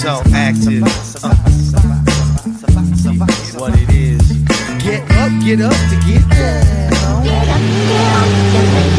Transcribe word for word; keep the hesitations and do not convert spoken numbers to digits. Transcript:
so active. Uh, what it is. Get up, get up to get down.